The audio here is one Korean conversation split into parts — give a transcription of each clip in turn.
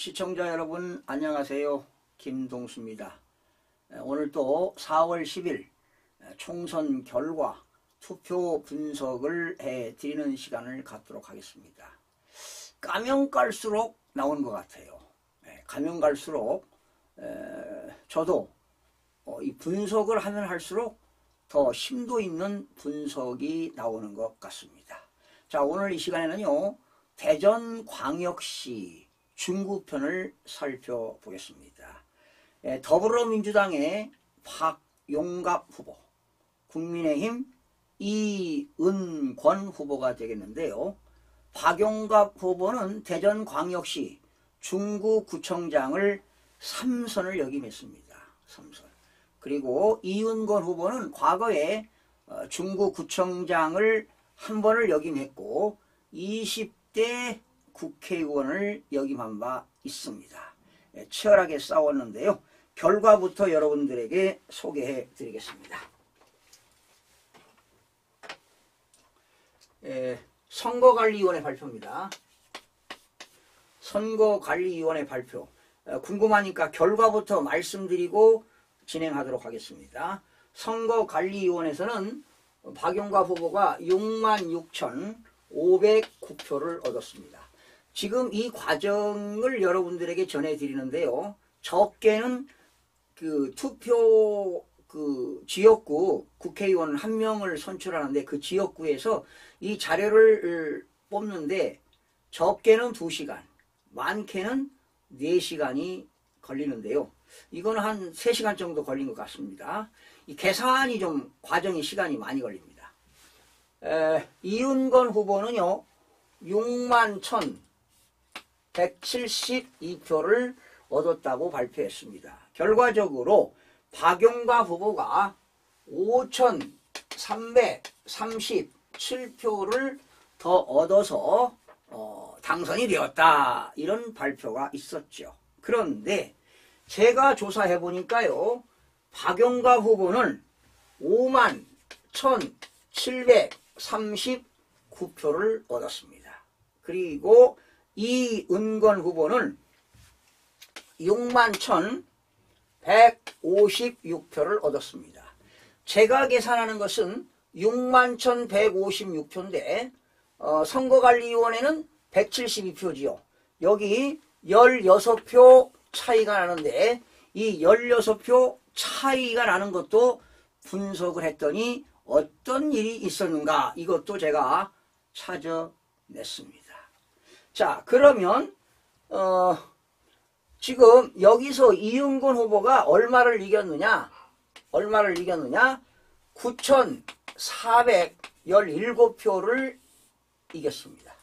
시청자 여러분 안녕하세요. 김동수입니다. 오늘 또 4월 10일 총선 결과 투표 분석을 해드리는 시간을 갖도록 하겠습니다. 가면 갈수록 나오는 것 같아요. 가면 갈수록 저도 이 분석을 하면 할수록 더 심도 있는 분석이 나오는 것 같습니다. 자, 오늘 이 시간에는요, 대전광역시 중구편을 살펴보겠습니다. 더불어민주당의 박용갑 후보, 국민의힘 이은권 후보가 되겠는데요. 박용갑 후보는 대전광역시 중구구청장을 3선을 역임했습니다. 3선. 그리고 이은권 후보는 과거에 중구구청장을 한 번을 역임했고 20대 국회의원을 역임한 바 있습니다. 치열하게 싸웠는데요. 결과부터 여러분들에게 소개해 드리겠습니다. 선거관리위원회 발표입니다. 선거관리위원회 발표. 궁금하니까 결과부터 말씀드리고 진행하도록 하겠습니다. 선거관리위원회에서는 박용갑 후보가 66,509표를 얻었습니다. 지금 이 과정을 여러분들에게 전해드리는데요. 적게는 투표 지역구 국회의원 한 명을 선출하는데 그 지역구에서 이 자료를 뽑는데 적게는 2시간, 많게는 4시간이 걸리는데요. 이거는 한 3시간 정도 걸린 것 같습니다. 이 계산이 좀 과정이 시간이 많이 걸립니다. 이은권 후보는요, 61,172표를 얻었다고 발표했습니다. 결과적으로 박용갑 후보가 5,337표를 더 얻어서 당선이 되었다, 이런 발표가 있었죠. 그런데 제가 조사해 보니까요, 박용갑 후보는 51,739표를 얻었습니다. 그리고 이은권 후보는 61,156표를 얻었습니다. 제가 계산하는 것은 61,156표인데 선거관리위원회는 172표지요. 여기 16표 차이가 나는데 이 16표 차이가 나는 것도 분석을 했더니 어떤 일이 있었는가, 이것도 제가 찾아냈습니다. 자, 그러면 지금 여기서 이은권 후보가 얼마를 이겼느냐? 9,417표를 이겼습니다.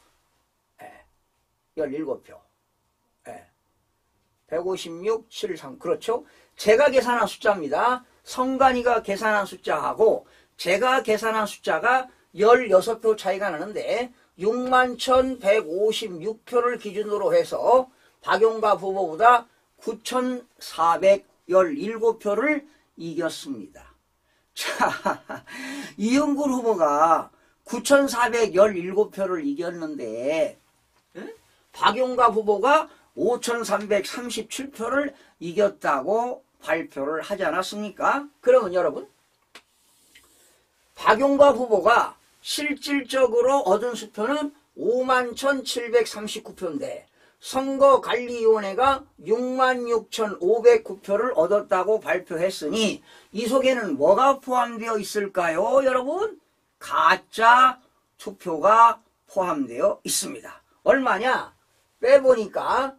17표. 156, 73. 그렇죠? 제가 계산한 숫자입니다. 성관이가 계산한 숫자하고 제가 계산한 숫자가 16표 차이가 나는데 61,156표를 기준으로 해서 박용갑 후보보다 9,417표를 이겼습니다. 자, 이은권 후보가 9,417표를 이겼는데 박용갑 후보가 5,337표를 이겼다고 발표를 하지 않았습니까? 그러면 여러분, 박용갑 후보가 실질적으로 얻은 수표는 51,739표인데 선거관리위원회가 66,509표를 얻었다고 발표했으니 이 속에는 뭐가 포함되어 있을까요, 여러분? 가짜 투표가 포함되어 있습니다. 얼마냐? 빼보니까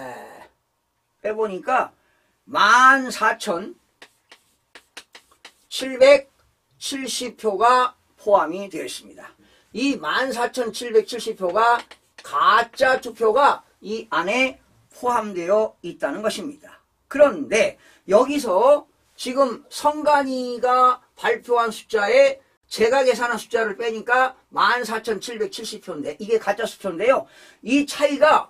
14,770표가 포함이 되어 있습니다. 이 14,770표가 가짜 투표가 이 안에 포함되어 있다는 것입니다. 그런데 여기서 지금 성관이가 발표한 숫자에 제가 계산한 숫자를 빼니까 14,770표인데 이게 가짜 수표인데요. 이 차이가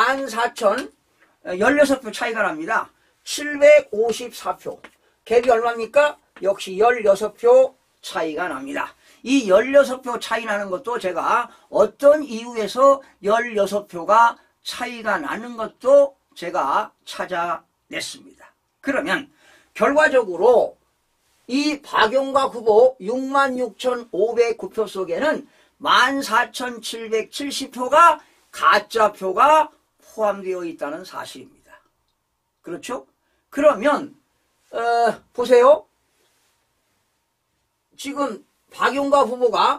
16표 차이가 납니다. 754표. 갭이 얼마입니까? 역시 16표 차이가 납니다. 이 16표 차이 나는 것도 제가 어떤 이유에서 16표가 차이가 나는 것도 제가 찾아냈습니다. 그러면 결과적으로 이 박용각 후보 66,509표 속에는 14,770표가 가짜표가 포함되어 있다는 사실입니다. 그렇죠? 그러면 보세요. 지금 박용각 후보가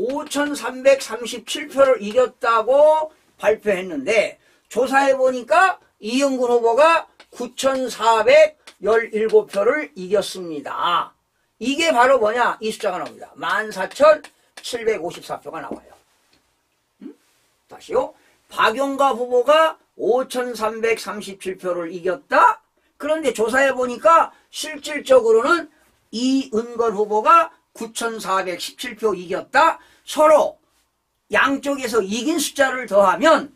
5,337표를 이겼다고 발표했는데 조사해보니까 이영근 후보가 9,417표를 이겼습니다. 이게 바로 뭐냐? 이 숫자가 나옵니다. 14,754표가 나와요. 다시요. 박용각 후보가 5,337표를 이겼다. 그런데 조사해보니까 실질적으로는 이은걸 후보가 9,417표 이겼다. 서로 양쪽에서 이긴 숫자를 더하면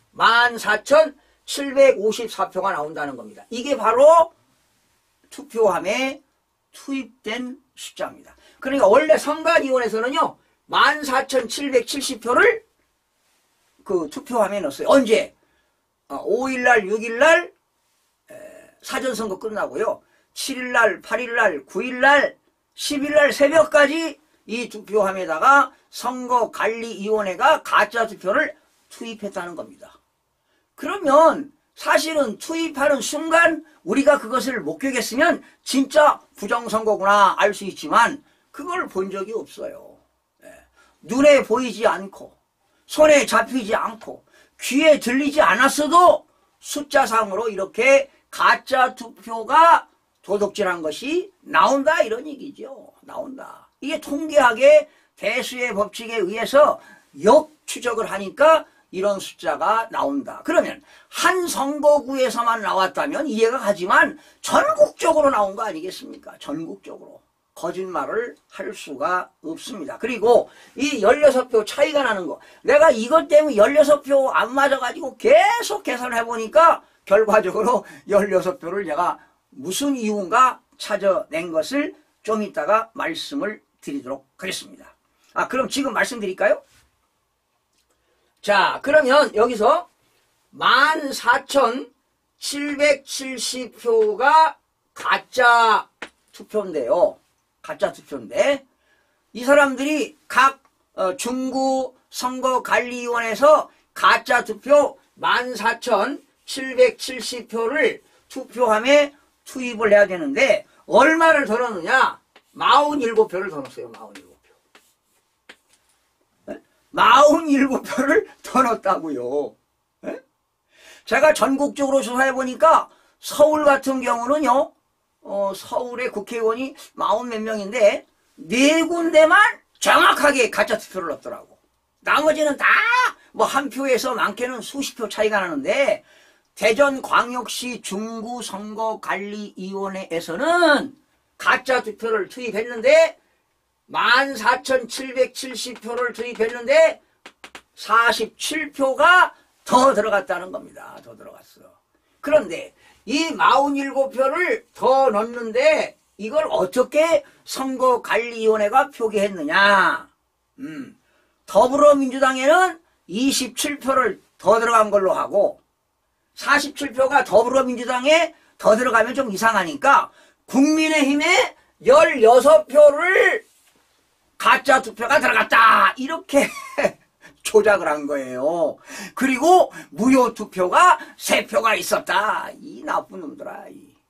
14,754표가 나온다는 겁니다. 이게 바로 투표함에 투입된 숫자입니다. 그러니까 원래 선관위원회에서는요 14,770표를 그 투표함에 넣었어요. 언제? 5일날 6일날 사전선거 끝나고요 7일날 8일날 9일날 10일날 새벽까지 이 투표함에다가 선거관리위원회가 가짜 투표를 투입했다는 겁니다. 그러면 사실은 투입하는 순간 우리가 그것을 목격했으면 진짜 부정선거구나 알 수 있지만 그걸 본 적이 없어요. 눈에 보이지 않고 손에 잡히지 않고 귀에 들리지 않았어도 숫자상으로 이렇게 가짜 투표가 도둑질한 것이 나온다 이런 얘기죠. 나온다. 이게 통계학의 대수의 법칙에 의해서 역추적을 하니까 이런 숫자가 나온다. 그러면 한 선거구에서만 나왔다면 이해가 가지만 전국적으로 나온 거 아니겠습니까? 전국적으로. 거짓말을 할 수가 없습니다. 그리고 이 16표 차이가 나는 거. 내가 이것 때문에 16표 안 맞아가지고 계속 계산을 해보니까 결과적으로 16표를 제가 무슨 이유인가 찾아낸 것을 좀 이따가 말씀을 드리도록 하겠습니다. 그럼 지금 말씀드릴까요? 자, 그러면 여기서 14,770표가 가짜 투표인데요. 가짜 투표인데 이 사람들이 각 중구 선거관리위원회에서 가짜 투표 14,770표를 투표함에 투입을 해야 되는데 얼마를 더 넣느냐? 47표를 더 넣었어요. 47표. 47표를 더 넣었다고요. 제가 전국적으로 조사해보니까 서울 같은 경우는요. 서울의 국회의원이 40몇 명인데 4군데만 정확하게 가짜 투표를 넣었더라고. 나머지는 다 뭐 한 표에서 많게는 수십 표 차이가 나는데 대전광역시 중구선거관리위원회에서는 가짜 투표를 투입했는데 14,770표를 투입했는데 47표가 더 들어갔다는 겁니다. 더 들어갔어. 그런데 이 47표를 더 넣는데 이걸 어떻게 선거관리위원회가 표기했느냐. 더불어민주당에는 27표를 더 들어간 걸로 하고 47표가 더불어민주당에 더 들어가면 좀 이상하니까 국민의힘에 16표를 가짜 투표가 들어갔다. 이렇게 조작을 한 거예요. 그리고 무효 투표가 3표가 있었다. 이 나쁜 놈들아.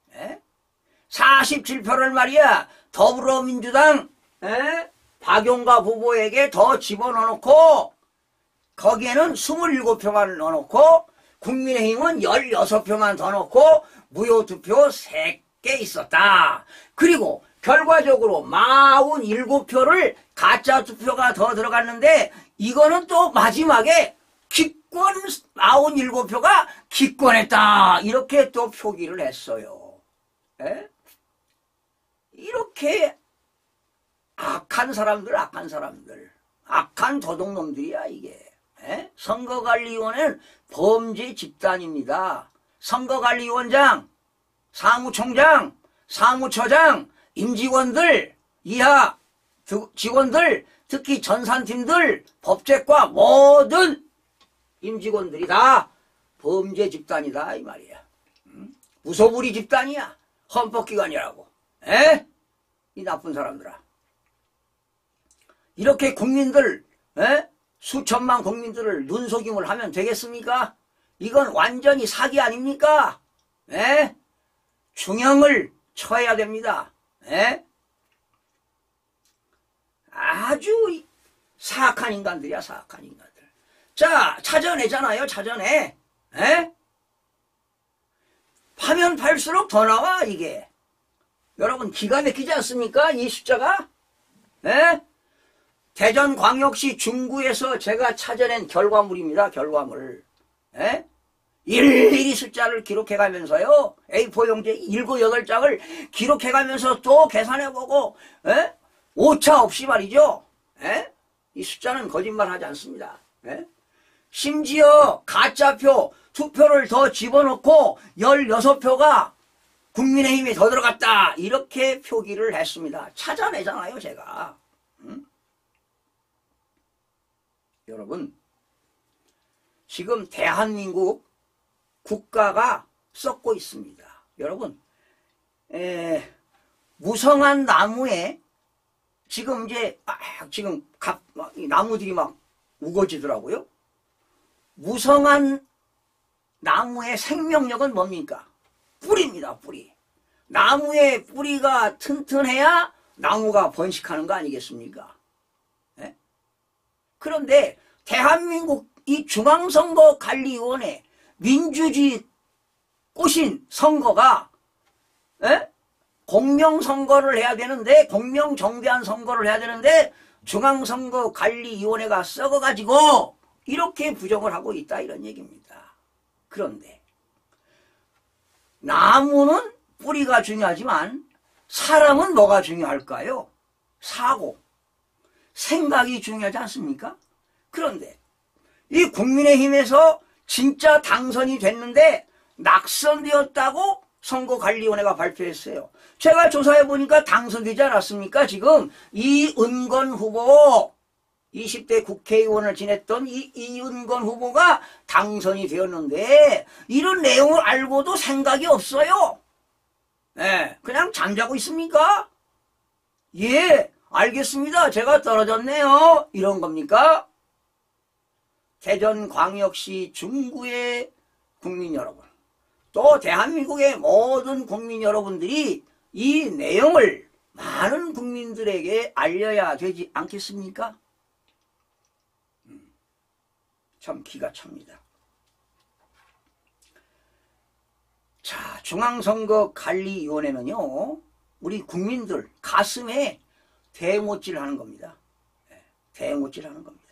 47표를 말이야. 더불어민주당 박용각 후보에게 더 집어넣어놓고 거기에는 27표만 넣어놓고 국민의힘은 16표만 더 넣고 무효 투표 3개 있었다. 그리고 결과적으로 47표를 가짜 투표가 더 들어갔는데 이거는 또 마지막에 기권 47표가 기권했다. 이렇게 또 표기를 했어요. 이렇게 악한 사람들, 악한 도둑놈들이야 이게. 선거관리위원회는 범죄 집단입니다. 선거관리위원장, 사무총장, 사무처장, 임직원들, 이하 직원들, 특히 전산팀들, 법제과 모든 임직원들이 다 범죄 집단이다 이 말이야. 무소불위 집단이야. 헌법기관이라고. 에? 이 나쁜 사람들아. 이렇게 국민들, 수천만 국민들을 눈속임을 하면 되겠습니까? 이건 완전히 사기 아닙니까? 중형을 쳐야 됩니다. 아주 사악한 인간들이야, 사악한 인간들. 자, 찾아내잖아요, 찾아내. 파면 팔수록 더 나와, 이게. 여러분, 기가 막히지 않습니까? 이 숫자가? 대전광역시 중구에서 제가 찾아낸 결과물입니다, 결과물. 일일이 숫자를 기록해가면서요, A4 용지 7, 8장을 기록해가면서 또 계산해보고, 오차 없이 말이죠. 이 숫자는 거짓말하지 않습니다. 심지어 가짜표, 투표를 더 집어넣고 16표가 국민의힘이 더 들어갔다. 이렇게 표기를 했습니다. 찾아내잖아요, 제가. 여러분, 지금 대한민국 국가가 썩고 있습니다. 여러분, 무성한 나무에 지금 이제 지금 나무들이 막 우거지더라고요. 무성한 나무의 생명력은 뭡니까? 뿌리입니다, 뿌리. 나무의 뿌리가 튼튼해야 나무가 번식하는 거 아니겠습니까? 그런데 대한민국 이 중앙선거관리위원회 민주주의 꼬신 선거가 공명선거를 해야 되는데, 공명정대한 선거를 해야 되는데 중앙선거관리위원회가 썩어가지고 이렇게 부정을 하고 있다, 이런 얘기입니다. 그런데 나무는 뿌리가 중요하지만 사람은 뭐가 중요할까요? 사고, 생각이 중요하지 않습니까? 그런데 이 국민의힘에서 진짜 당선이 됐는데 낙선되었다고 선거관리위원회가 발표했어요. 제가 조사해보니까 당선되지 않았습니까? 지금 이은건 후보, 20대 국회의원을 지냈던 이은건 후보가 당선이 되었는데 이런 내용을 알고도 생각이 없어요. 그냥 잠자고 있습니까? 예, 알겠습니다. 제가 떨어졌네요. 이런 겁니까? 대전광역시 중구의 국민 여러분, 또 대한민국의 모든 국민 여러분들이 이 내용을 많은 국민들에게 알려야 되지 않겠습니까? 참 기가 찹니다. 자, 중앙선거관리위원회는요, 우리 국민들 가슴에 대못질하는 겁니다. 대못질하는 겁니다.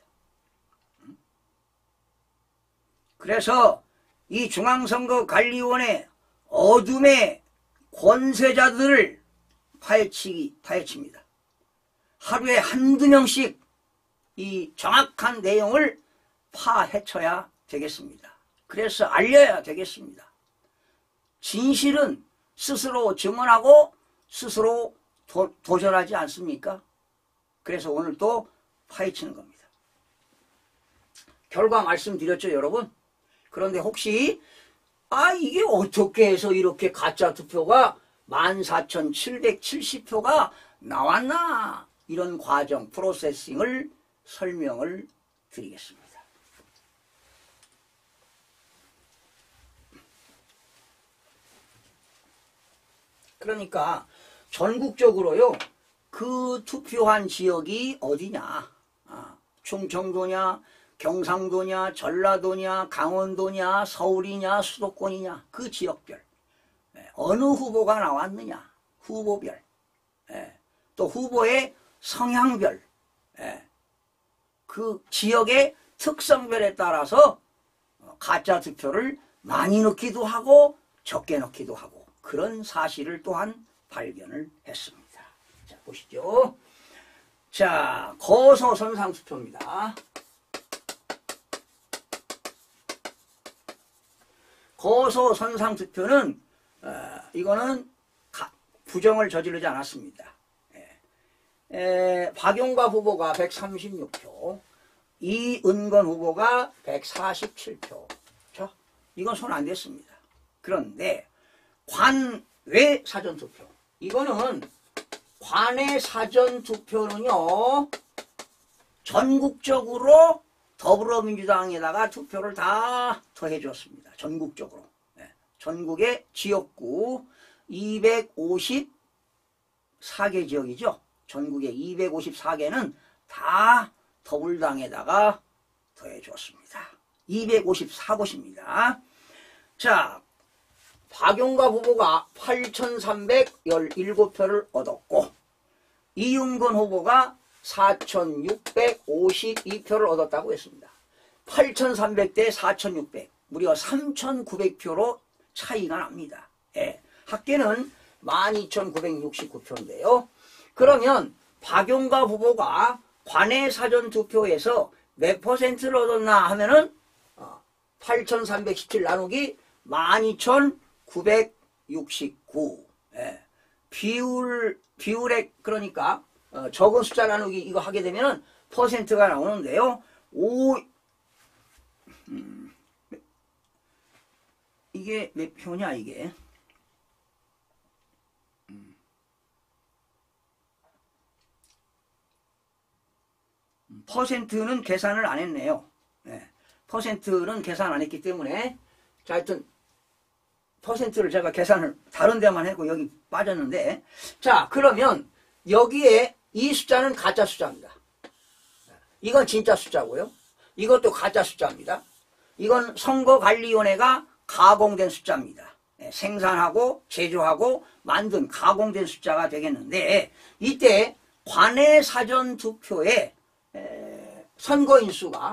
그래서 이 중앙선거관리위원회 어둠의 권세자들을 파헤칩니다. 하루에 한두 명씩 이 정확한 내용을 파헤쳐야 되겠습니다. 그래서 알려야 되겠습니다. 진실은 스스로 증언하고 스스로 도전하지 않습니까? 그래서 오늘 또 파헤치는 겁니다. 결과 말씀드렸죠, 여러분? 그런데 혹시 이게 어떻게 해서 이렇게 가짜 투표가 14,770표가 나왔나? 이런 과정, 프로세싱을 설명을 드리겠습니다. 그러니까 전국적으로요, 그 투표한 지역이 어디냐, 충청도냐, 경상도냐, 전라도냐, 강원도냐, 서울이냐, 수도권이냐, 그 지역별, 어느 후보가 나왔느냐, 후보별, 또 후보의 성향별, 그 지역의 특성별에 따라서 가짜 투표를 많이 넣기도 하고 적게 넣기도 하고, 그런 사실을 또한 발견을 했습니다. 자, 보시죠. 자, 거소선상투표입니다. 거소선상투표는 이거는 부정을 저지르지 않았습니다. 박용과 후보가 136표, 이은건 후보가 147표. 이건 손 안 댔습니다. 그런데 관외 사전투표, 이거는 관외 사전투표는요 전국적으로 더불어민주당에다가 투표를 다 더해줬습니다. 전국적으로. 네. 전국의 지역구 254개 지역이죠. 전국의 254개는 다 더불당에다가 더해줬습니다. 254곳입니다. 자, 박용갑 후보가 8,317표를 얻었고 이윤건 후보가 4,652표를 얻었다고 했습니다. 8,300대 4,600, 무려 3,900표로 차이가 납니다. 예, 합계는 12,969표인데요. 그러면 박용갑 후보가 관외 사전투표에서 몇 퍼센트를 얻었나 하면은 8,317 나누기 12,969. 예. 비율에 그러니까 적은 숫자 나누기 이거 하게 되면은 퍼센트가 나오는데요. 이게 몇 표냐 이게? 퍼센트는 계산을 안 했네요. 네. 퍼센트는 계산 안 했기 때문에 자 하여튼 퍼센트를 제가 계산을 다른 데만 했고 여기 빠졌는데 자 그러면 여기에 이 숫자는 가짜 숫자입니다. 이건 진짜 숫자고요. 이것도 가짜 숫자입니다. 이건 선거관리위원회가 가공된 숫자입니다. 네. 생산하고 제조하고 만든 가공된 숫자가 되겠는데 이때 관외 사전투표에 선거인수가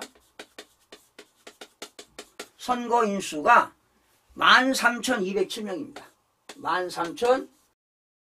13,207명입니다. 13,207명.